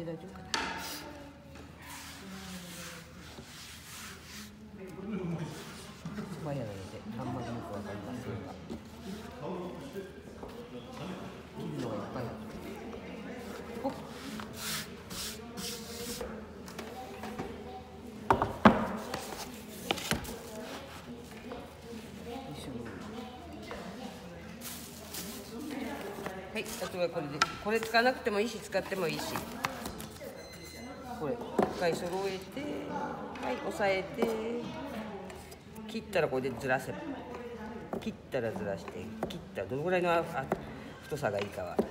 大丈夫かな。そば屋なのであんまりよくわかりませんが、切るのがいっぱいある。おっ、はい、あとはこれで、これ使わなくてもいいし使ってもいいし、これ一回揃えて、はい、押さえて、切ったらこれでずらせば、切ったらずらして、切ったらどのぐらいの太さがいいかは